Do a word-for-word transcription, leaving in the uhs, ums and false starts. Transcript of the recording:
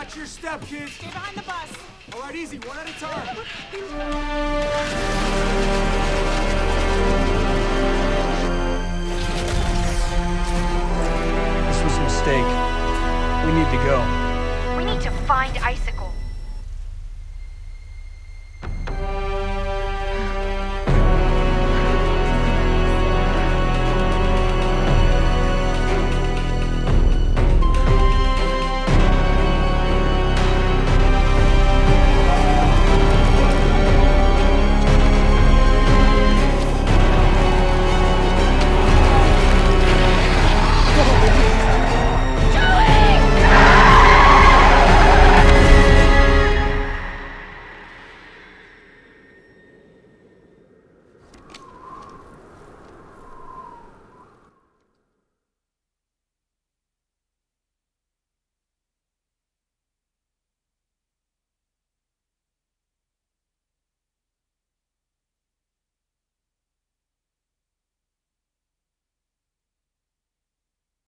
Watch your step, kids. Stay behind the bus. All right, easy, one at a time. This was a mistake. We need to go. We need to find Icicle.